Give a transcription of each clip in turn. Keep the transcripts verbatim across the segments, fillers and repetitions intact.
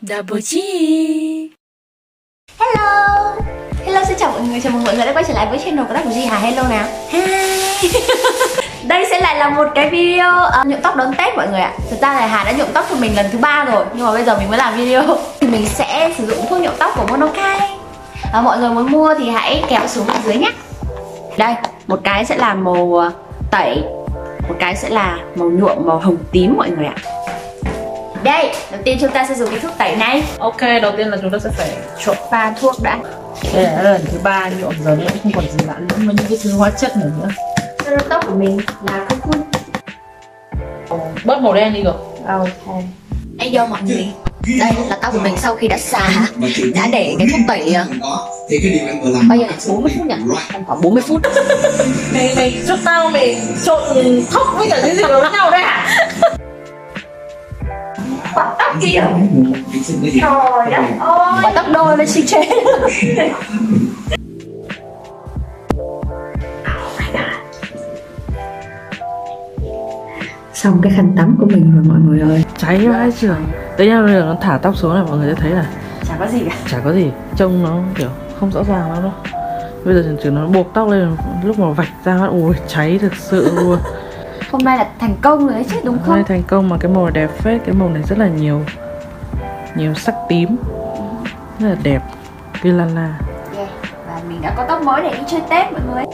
Double G. Hello. Hello, xin chào mọi người, chào mừng mọi người đã quay trở lại với channel của Double G. Hà hello nào. Hi. Đây sẽ lại là một cái video uh, nhuộm tóc đón Tết mọi người ạ. Thật ra là Hà đã nhuộm tóc cho mình lần thứ ba rồi, nhưng mà bây giờ mình mới làm video. Thì mình sẽ sử dụng thuốc nhuộm tóc của Monokai. uh, Mọi người muốn mua thì hãy kéo xuống ở dưới nhé. Đây, một cái sẽ là màu tẩy, một cái sẽ là màu nhuộm màu hồng tím mọi người ạ. Đây, đầu tiên chúng ta sẽ dùng cái thuốc tẩy này. Ok, đầu tiên là chúng ta sẽ phải trộn pha thuốc đã. đây là lần thứ ba nhuộm giờ nữa, không còn gì lạ nữa với những cái thứ hóa chất này nữa. Cho tóc của mình là không phun. Bớt màu đen đi rồi. Ok. Đây vô mọi người. Đây là tóc của mình sau khi đã xả, đã để cái thuốc tẩy bây giờ bốn mươi phút nhỉ? Khoảng bốn mươi phút. Mày mày cho tao mày trộn thóc với cả cái gì với nhau đây hả? Quả tóc kia. Trời đất ơi. Quả tóc đôi với xinh chế. Xong cái khăn tắm của mình rồi mọi người ơi. Cháy vãi trường. Tới nhau bây giờ nó thả tóc xuống là mọi người sẽ thấy là chả có gì cả. Chả có gì. Trông nó kiểu không rõ ràng lắm đâu. Bây giờ chỉ nó buộc tóc lên, lúc mà vạch ra mắt ui cháy thực sự luôn. Hôm nay là thành công rồi đấy chứ đúng không? Hôm nay thành công mà cái màu đẹp phết. Cái màu này rất là nhiều nhiều sắc tím, rất là đẹp. Pilala. Yeah. Và mình đã có tóc mới để đi chơi Tết mọi người.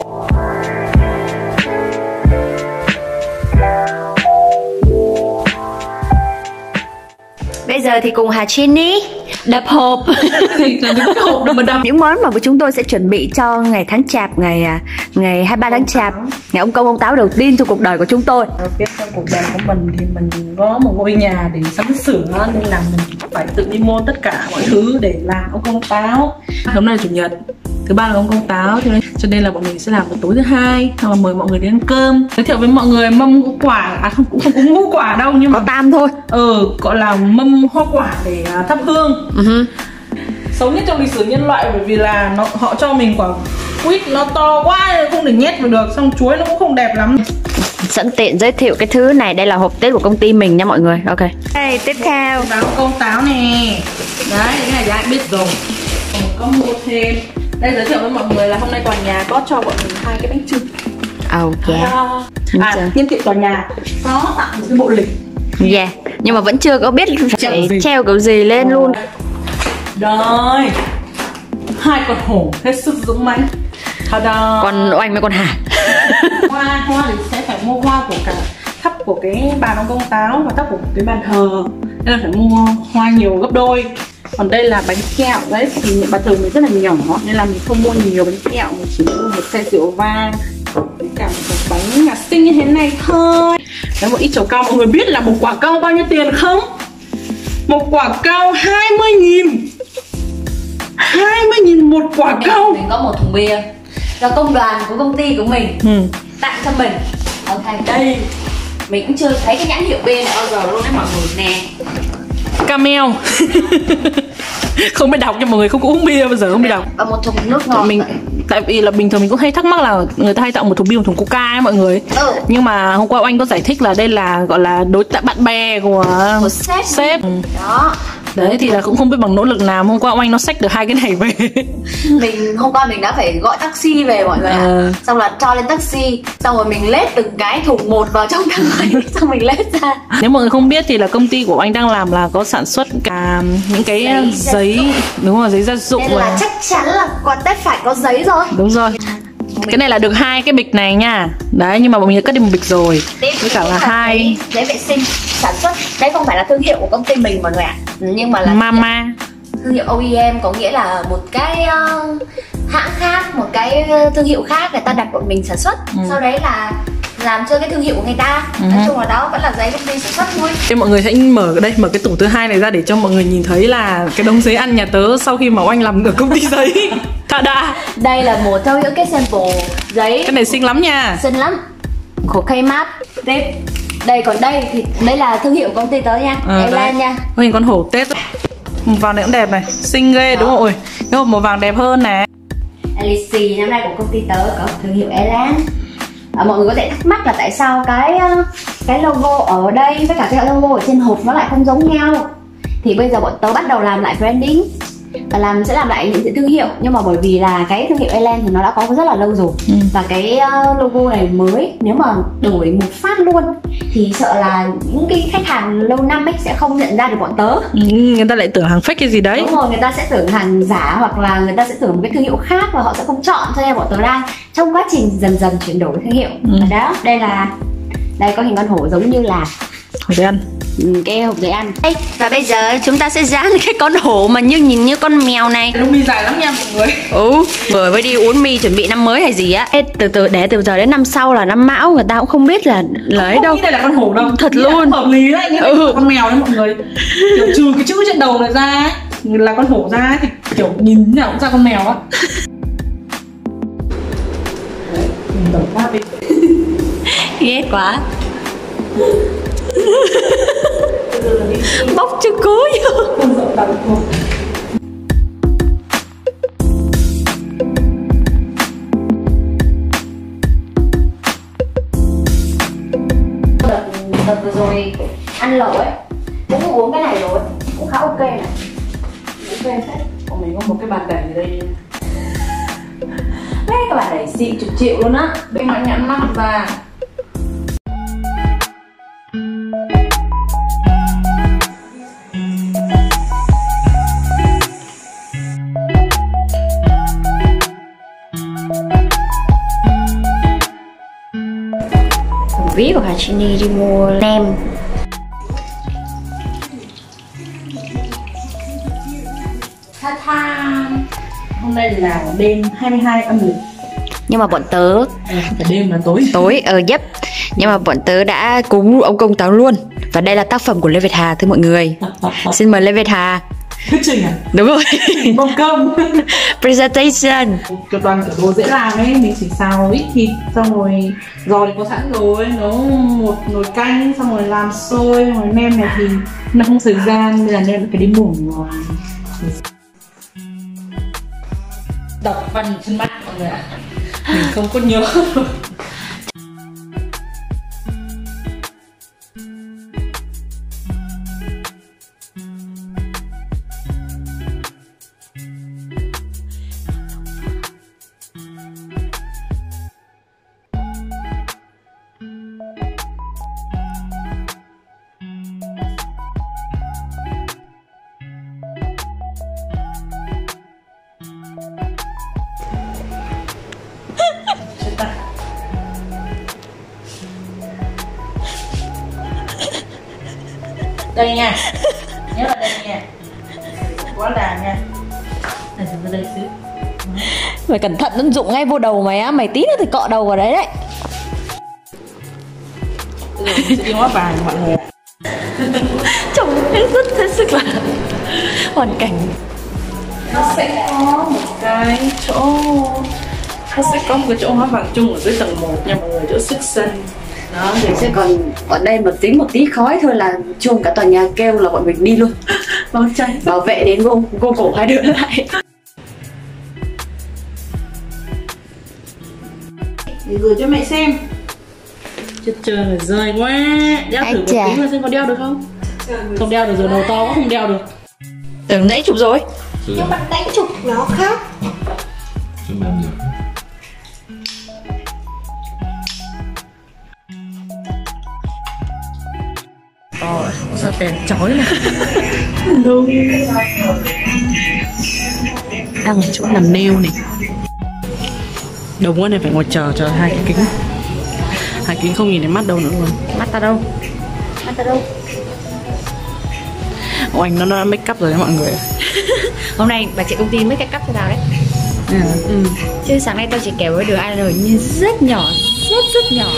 Bây giờ thì cùng Hà Jenny đập hộp. hộp đâu mà đập. Những món mà chúng tôi sẽ chuẩn bị cho ngày tháng Chạp, ngày ngày hai mươi ba tháng Chạp, ngày ông công ông táo đầu tiên trong cuộc đời của chúng tôi. Đầu tiên trong cuộc đời của mình thì mình có một ngôi nhà để sắm sửa, nên là mình phải tự đi mua tất cả mọi thứ để làm ông công táo. Hôm nay là chủ nhật, thứ ba là ông công táo, cho nên cho nên là bọn mình sẽ làm vào tối thứ hai, hoặc là mời mọi người đến ăn cơm, giới thiệu với mọi người mâm ngũ quả, à không cũng không có ngũ quả đâu nhưng mà có tam thôi. Ừ, gọi là mâm hoa quả để thắp hương. Uh-huh. Xấu nhất trong lịch sử nhân loại, bởi vì là nó, họ cho mình quả quýt nó to quá không thể nhét vào được, xong chuối nó cũng không đẹp lắm. Sẵn tiện giới thiệu cái thứ này, đây là hộp Tết của công ty mình nha mọi người. Ok. Đây tiếp theo báo công táo nè. Đấy, cái này ai biết rồi. Có mua thêm. Đây giới thiệu với mọi người là hôm nay tòa nhà có cho bọn mình hai cái bánh chưng. Ok. À, à nhân tiện tòa nhà có tặng một cái bộ lịch. Dạ, yeah. Nhưng mà vẫn chưa có biết phải treo kiểu gì lên oh. luôn. Đây, hai con hổ hết sức dũng mãnh. Còn oanh với con Hà. Hoa, hoa thì sẽ phải mua hoa của cả thắp của cái bàn ông công táo và thắp của cái bàn thờ, nên là phải mua hoa nhiều gấp đôi. Còn đây là bánh kẹo đấy, thì bàn thờ mình rất là nhỏ nên là mình không mua nhiều bánh kẹo, mình chỉ mua một chai rượu vang với cả một bánh nhà sinh như thế này thôi. Đấy, một ít trầu cau. Mọi người biết là một quả cau bao nhiêu tiền không? Một quả cau hai mươi nghìn. hai mươi nghìn một quả cau. Mình có một thùng bia do công đoàn của công ty của mình ừ. tặng cho mình. Ok, đây mình cũng chưa thấy cái nhãn hiệu bia này bao giờ luôn đấy mọi người nè. Camel. Không biết đọc cho mọi người không có uống bia bao giờ không biết đọc. Và một thùng nước ngọt mình vậy. Tại vì là bình thường mình cũng hay thắc mắc là người ta hay tặng một thùng bia, một thùng coca ấy mọi người. Ừ. Nhưng mà hôm qua anh có giải thích là đây là gọi là đối tác bạn bè của, của sếp. sếp. Đó. Đấy thì là cũng không biết bằng nỗ lực nào hôm qua ông anh nó xách được hai cái này về. Mình hôm qua mình đã phải gọi taxi về mọi người ạ. À. Xong là cho lên taxi, xong rồi mình lết từng cái thùng một vào trong thang, xong mình lết ra. Nếu mọi người không biết thì là công ty của anh đang làm là có sản xuất cả những cái giấy, giấy đúng rồi, giấy gia dụng. Nên là và... chắc chắn là quà Tết phải có giấy rồi. Đúng rồi. Cái này là được hai cái bịch này nha. Đấy, nhưng mà bọn mình cất đi một bịch rồi. Tiếp với cả là hai giấy vệ sinh sản xuất. Đây không phải là thương hiệu của công ty mình mọi người ạ. Nhưng mà là Mama. Thương hiệu o e em có nghĩa là một cái uh, hãng khác, một cái thương hiệu khác người ta đặt bọn mình sản xuất. Ừ. Sau đấy là làm cho cái thương hiệu của người ta. Ừ. Nói chung là đó vẫn là giấy công ty sản xuất thôi. Thế mọi người sẽ mở đây, mở cái tủ thứ hai này ra để cho mọi người nhìn thấy là cái đống giấy ăn nhà tớ sau khi mà anh làm ở công ty giấy. Ta-da. Đây là một trong những cái sample giấy. Cái này xinh lắm nha. Xinh lắm. Của Kmart. Tiếp. Đây còn đây thì đây là thương hiệu của công ty tớ nha. À, Elan nha. Có hình con hổ Tết. Màu vàng này cũng đẹp này, xinh ghê. Đó. Đúng rồi. Cái hộp màu vàng đẹp hơn nè. Alice năm nay của công ty tớ có thương hiệu Elan. À, mọi người có thể thắc mắc là tại sao cái cái logo ở đây với cả cái logo ở trên hộp nó lại không giống nhau. Thì bây giờ bọn tớ bắt đầu làm lại branding và làm sẽ làm lại nhận diện thương hiệu, nhưng mà bởi vì là cái thương hiệu Airland thì nó đã có rất là lâu rồi, ừ. và cái logo này mới nếu mà đổi một phát luôn thì sợ là những cái khách hàng lâu năm ấy sẽ không nhận ra được bọn tớ, ừ, người ta lại tưởng hàng fake cái gì đấy. Đúng rồi, người ta sẽ tưởng hàng giả hoặc là người ta sẽ tưởng một cái thương hiệu khác và họ sẽ không chọn, cho nên bọn tớ đang trong quá trình dần dần chuyển đổi thương hiệu. ừ. Và đó, đây là đây có hình con hổ giống như là hổ giấy ăn. Ừ, cái hộp giấy ăn. Đây, và bây giờ chúng ta sẽ dán cái con hổ mà như nhìn như con mèo này. Lông mi dài lắm nha mọi người. Ừ, vừa mới đi uống mi chuẩn bị năm mới hay gì á. Ê, từ từ để từ giờ đến năm sau là năm Mão, người ta cũng không biết là lấy đâu. Đây là con hổ đâu. Thật luôn. Hợp lý đấy, nhưng ừ. con mèo đấy mọi người. Kiểu trừ cái chữ trên đầu này ra ấy, là con hổ ra thì kiểu nhìn nào cũng ra con mèo á. Mình tổng phát đi. Ghét quá. Bóc cho cố vô. Đợt, đợt vừa rồi ăn lẩu ấy cũng uống cái này rồi, cũng khá ok này. Ok phết. Còn mình có một cái bàn đẩy ở đây. Đấy, các bạn đẩy xịn chục triệu luôn á. Bên ngoài nhãn mắc ra. Ví của Hà Chini đi mua nem. Tha tha. Hôm nay là đêm hai mươi hai âm lịch. Nhưng mà bọn tớ Cả đêm là tối. Tối, ờ dấp. Nhưng mà bọn tớ đã cúng ông công táo luôn. Và đây là tác phẩm của Lê Việt Hà thưa mọi người. Xin mời Lê Việt Hà. Thuyết trình à? Đúng rồi. Mâm cơm. Presentation. Cái toàn kiểu đồ dễ làm ấy, mình chỉ xào ít thịt xong rồi giò thì có sẵn rồi, nấu một nồi canh xong rồi làm xôi, rồi nem này thì nó không thời gian nên là nên phải đi ngủ rồi. Đọc văn trên mắt mọi người ạ. Mình không có nhớ. Đây nha, nhớ là đây nha, quá là nha. Này từ đây xíu. Mày cẩn thận nó dụng ngay vô đầu mày á, mày tí nữa thì cọ đầu vào đấy đấy. Bây giờ mình sẽ đi hóa vàng mọi người ạ. Trông hết rất hết sức là hoàn cảnh. Nó sẽ có một cái chỗ, nó sẽ có một cái chỗ hóa vàng chung ở dưới tầng một nha mọi người, chỗ sức sân. Đó, thì sẽ còn ở đây một tí một tí khói thôi là chuông cả tòa nhà kêu là bọn mình đi luôn. Bảo cháy. Bảo vệ đến vô vô cổ hai đứa lại. Để gửi cho mẹ xem. Chết trời rồi, rời quá. Đeo thử một tí mà xem có đeo được không? Không đeo được rồi, đầu to cũng không đeo được. Tưởng nãy chụp rồi. Nhưng mà nãy chụp nó khác. Rồi, sao đèn chói này. Đâu. Đang ở chỗ làm nail này. Đúng quá này, phải ngồi chờ chờ hai cái kính. Hai kính không nhìn thấy mắt đâu nữa luôn. Mắt ta đâu? Mắt ta đâu? Ồ, anh nó đã make up rồi đấy mọi người. Hôm nay bà chị công ty make up thế nào đấy? À, ừ. Chứ sáng nay tao chỉ kéo với đường eyeliner như rất nhỏ, rất rất nhỏ.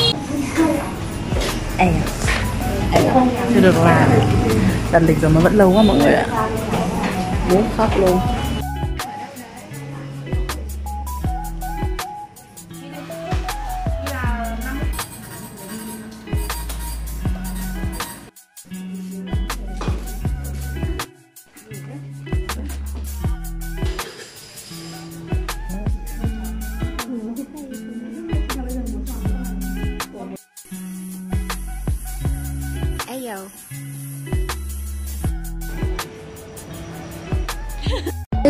Ê chưa được làm. Đặt lịch rồi mà vẫn lâu quá mọi người ạ. Muốn khóc luôn.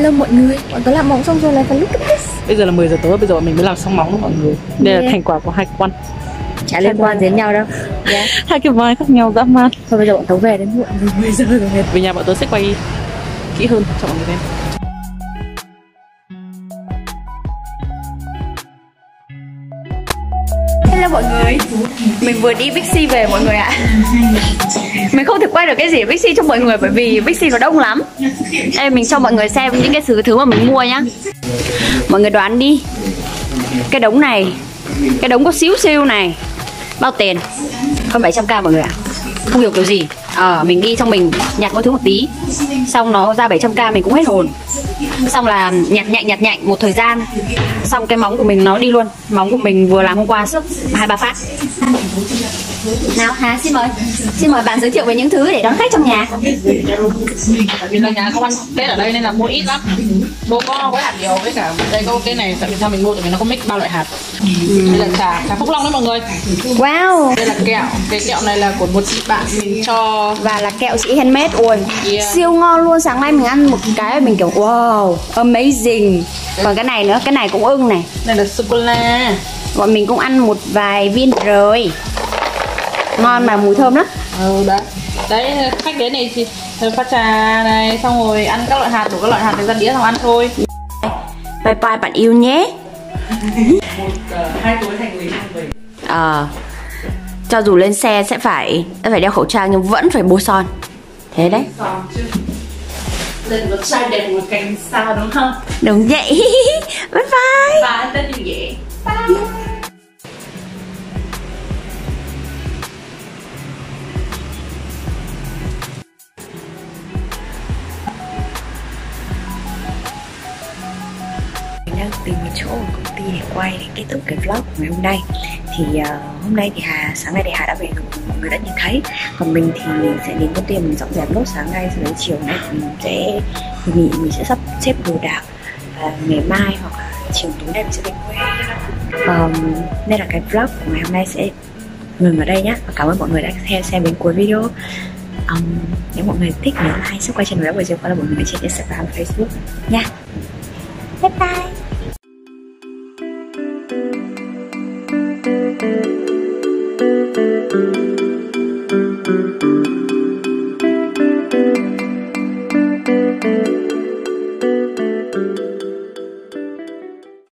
Hello mọi người, bọn tớ làm móng xong rồi lại phải look at this. Bây giờ là mười giờ tối, bây giờ bọn mình mới làm xong móng mọi người. Đây Yeah. là thành quả của hai con. Chả liên quan đến nhau đâu. Yeah. Hai cái vai khác nhau dã man. Thôi bây giờ bọn tớ về đến muộn rồi, mười giờ rồi. Về nhà bọn tớ sẽ quay kỹ hơn cho mọi người xem. Hello mọi người, mình vừa đi Bixi về mọi người ạ. Mình không thể quay được cái gì ở Bixi cho mọi người bởi vì Bixi nó đông lắm. Đây mình cho mọi người xem những cái thứ thứ mà mình mua nhá. Mọi người đoán đi, cái đống này, cái đống có xíu xiu này bao tiền? Hơn bảy trăm k mọi người ạ. Không hiểu kiểu gì. Ờ, mình đi xong mình nhặt mỗi thứ một tí, xong nó ra bảy trăm k mình cũng hết hồn. Xong là nhặt nhạnh nhặt nhạnh một thời gian, xong cái móng của mình nó đi luôn. Móng của mình vừa làm hôm qua sức hai ba phát. Nào Hà, xin mời xin mời bạn giới thiệu về những thứ để đón khách trong nhà. Tại vì là nhà không ăn Tết ở đây nên là mua ít lắm. Mua có với hạt điều với cả đây có cái này, tại vì sao mình mua, tại vì nó có mix ba loại hạt. Đây là trà trà Phúc Long đấy mọi người. Wow. Đây là kẹo, cái kẹo này là của một chị bạn mình cho. Và là kẹo chị handmade. Ui, Yeah. siêu ngon luôn. Sáng nay mình ăn một cái mình kiểu wow, amazing. Còn cái này nữa, cái này cũng ưng này. Đây là sô cô la. Bọn mình cũng ăn một vài viên rồi. Ngon mà mùi thơm lắm. Ừ đấy. Đấy khách đến này thì pha trà này, xong rồi ăn các loại hạt, đủ các loại hạt để ra đĩa xong ăn thôi. Bye bye bạn yêu nhé. Một uh, hai túi thành người mang về. Ờ, cho dù lên xe sẽ phải sẽ phải đeo khẩu trang nhưng vẫn phải bôi son. Thế đấy. Son chứ. Đây là trai đẹp một cánh sao đúng không? Đúng vậy. Bye bye. Và tên như vậy. Bye. Mình đang tìm một chỗ ở công ty để quay để kết thúc cái vlog của ngày hôm nay. Thì uh, hôm nay thì Hà, sáng nay thì Hà đã về rồi, mọi người đã nhìn thấy. Còn mình thì mình sẽ đến công ty mình dọn dẹp nốt sáng nay, sau đấy chiều nay thì mình sẽ thì mình, mình sẽ sắp xếp đồ đạc và ngày mai hoặc là chiều tối nay mình sẽ về quê. Um, nên là cái vlog của ngày hôm nay sẽ ngừng ở đây nhé. Và cảm ơn mọi người đã xem xem đến cuối video. Um, nếu mọi người thích nhớ like, subscribe channel đã vừa rồi qua là mọi người trên Instagram, Facebook nha. Bye bye.